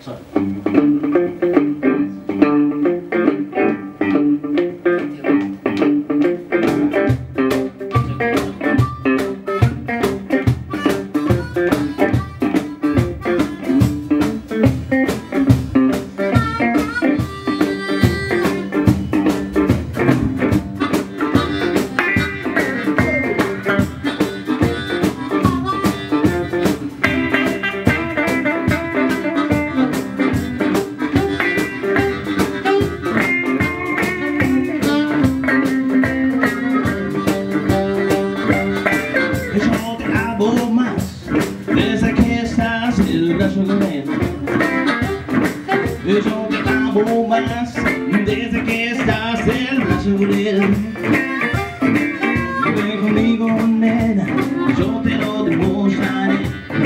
Yo te amo más desde que estás en el brazo de él. Ven conmigo, nena, yo te lo demostraré.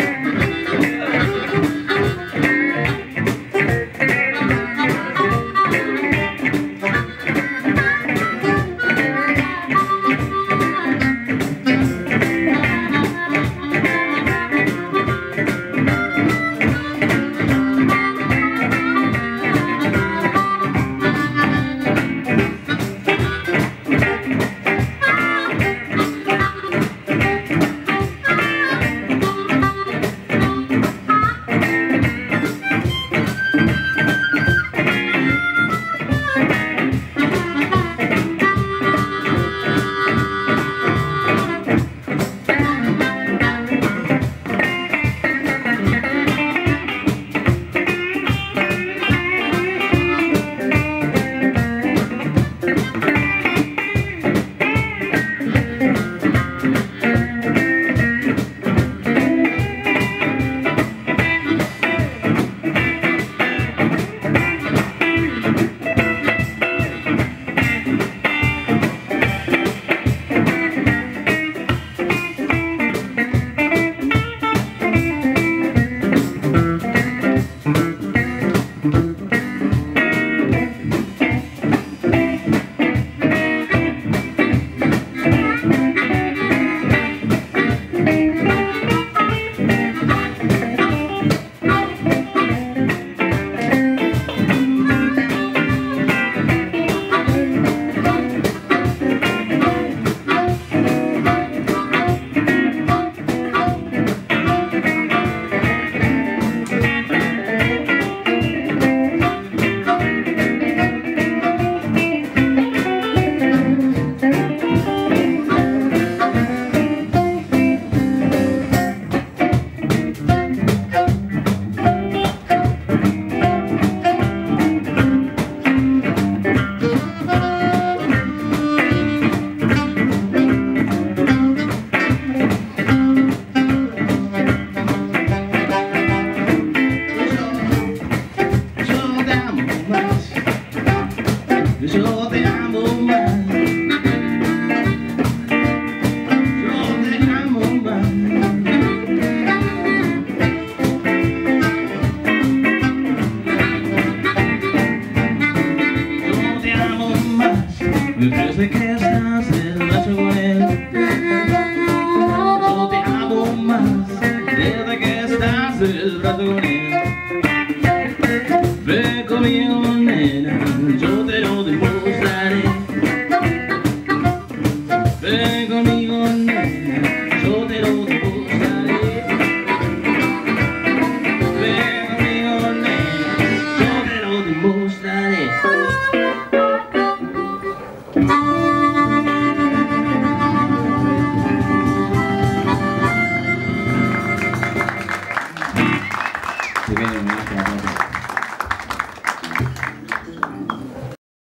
Yo te amo más. Yo te amo más. Yo te amo más. Desde que estás en el brazo con él. Yo te amo más. Desde que estás en el brazo con él. Ven conmigo, nena, yo te lo demostraré. Ven conmigo, nena, yo te lo demostraré. Ven conmigo, nena, yo te lo demostraré. Pequeño homenaje a